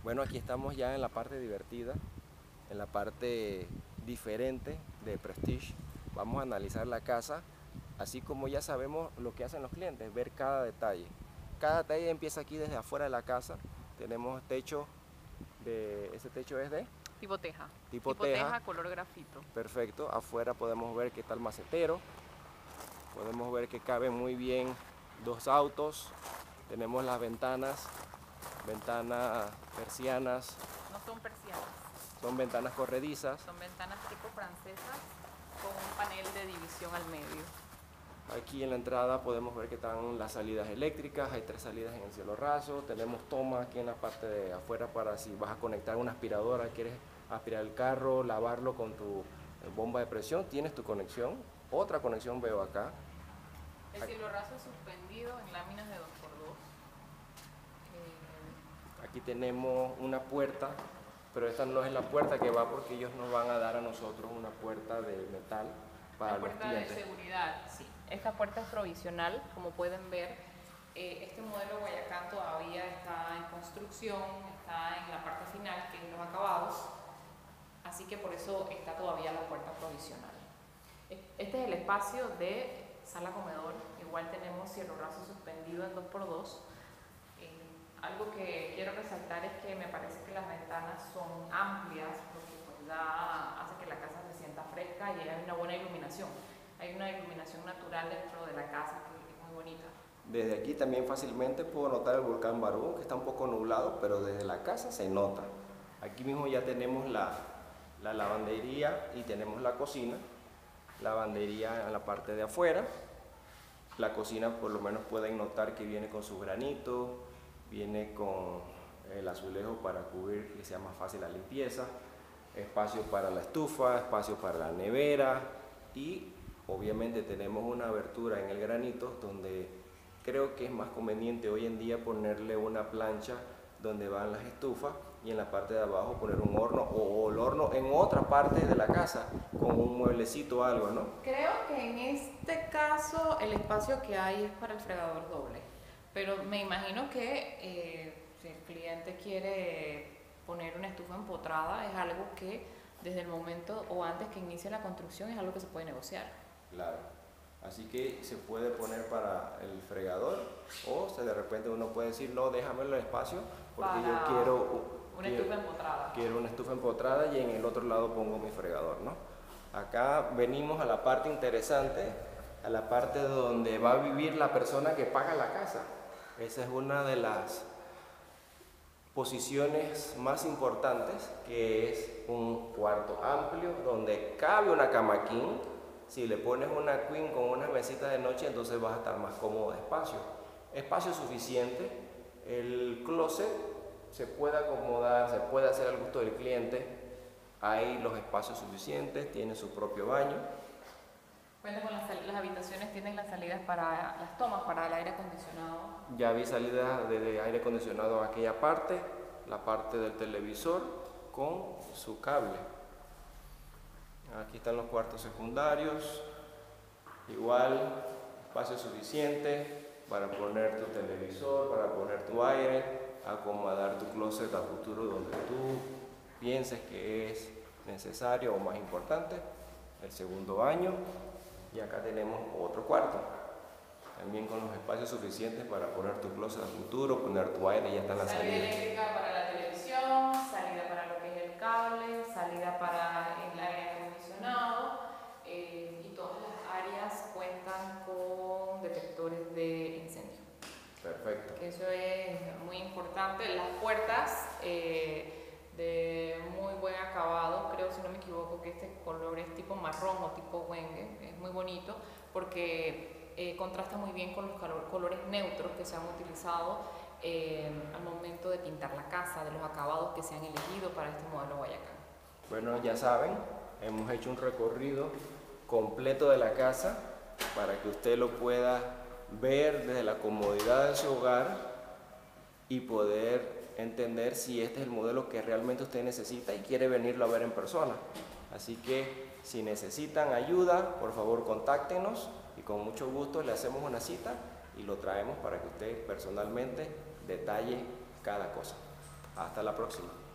Bueno, aquí estamos ya en la parte divertida, en la parte diferente de Prestige. Vamos a analizar la casa, así como ya sabemos lo que hacen los clientes, ver cada detalle. Cada detalle empieza aquí desde afuera de la casa. Tenemos techo, ese techo es de Tipo teja. tipo Tipo teja, teja color grafito. perfecto. Afuera podemos ver que está el macetero, podemos ver que caben muy bien dos autos. Tenemos las ventanas persianas, No son persianas, son ventanas corredizas. son ventanas tipo francesas con un panel de división al medio. Aquí en la entrada podemos ver que están las salidas eléctricas, hay 3 salidas en el cielo raso, tenemos toma aquí en la parte de afuera para si vas a conectar una aspiradora, quieres aspirar el carro, lavarlo con tu bomba de presión, tienes tu conexión. Otra conexión veo acá. El cielo raso es suspendido en láminas de 2x2. Aquí tenemos una puerta, pero esta no es la puerta que va porque ellos nos van a dar a nosotros una puerta de metal para La los puerta de clientes. seguridad, sí. Esta puerta es provisional, como pueden ver. Este modelo Guayacán todavía está en construcción, está en la parte final, que es los acabados, así que por eso está todavía la puerta provisional. Este es el espacio de sala-comedor. Igual tenemos cielo raso suspendido en 2x2. Algo que quiero resaltar es que me parece que las ventanas son amplias, porque pues hace que la casa se sienta fresca y hay una buena iluminación. Hay una iluminación natural dentro de la casa que es muy bonita. Desde aquí también fácilmente puedo notar el volcán Barú, que está un poco nublado, pero desde la casa se nota. Aquí mismo ya tenemos la lavandería y tenemos la cocina. Lavandería en la parte de afuera. La cocina por lo menos pueden notar que viene con sus granitos, viene con el azulejo para cubrir que sea más fácil la limpieza, espacio para la estufa, espacio para la nevera y obviamente tenemos una abertura en el granito donde creo que es más conveniente hoy en día ponerle una plancha donde van las estufas y en la parte de abajo poner un horno o el horno en otra parte de la casa con un mueblecito o algo, ¿no? Creo que en este caso el espacio que hay es para el fregador doble, pero me imagino que si el cliente quiere poner una estufa empotrada es algo que desde el momento o antes que inicie la construcción es algo que se puede negociar. Claro. Así que se puede poner para el fregador o de repente uno puede decir, no, déjamelo el espacio porque Para yo una estufa empotrada. quiero una estufa empotrada y en el otro lado pongo mi fregador, ¿no? Acá venimos a la parte interesante, a la parte donde va a vivir la persona que paga la casa. Esa es una de las posiciones más importantes, que es un cuarto amplio donde cabe una cama king. Si le pones una queen con una mesita de noche, entonces vas a estar más cómodo de espacio. Espacio suficiente. El closet se puede acomodar, se puede hacer al gusto del cliente. Hay los espacios suficientes, tiene su propio baño. Cuenta con las habitaciones, tienen las salidas para las tomas, para el aire acondicionado. Ya vi salidas de aire acondicionado a aquella parte, la parte del televisor con su cable. Aquí están los cuartos secundarios, igual espacio suficiente para poner tu televisor, para poner tu aire, acomodar tu closet a futuro donde tú pienses que es necesario o más importante. El segundo baño y acá tenemos otro cuarto, también con los espacios suficientes para poner tu closet a futuro, poner tu aire, ya están las Salida salidas. eléctrica para la televisión, salida para lo que es el cable, salida para el aire acondicionado y todas las áreas cuentan con detectores de incendio. Perfecto. Que eso es muy importante. Las puertas de muy buen acabado, creo si no me equivoco que este color es tipo marrón o tipo Wenge, es muy bonito porque contrasta muy bien con los colores neutros que se han utilizado al momento de pintar la casa, de los acabados que se han elegido para este modelo Guayacán. Bueno, ya saben, hemos hecho un recorrido completo de la casa para que usted lo pueda ver desde la comodidad de su hogar y poder entender si este es el modelo que realmente usted necesita y quiere venirlo a ver en persona. Así que si necesitan ayuda, por favor contáctenos y con mucho gusto le hacemos una cita y lo traemos para que usted personalmente detalle cada cosa. Hasta la próxima.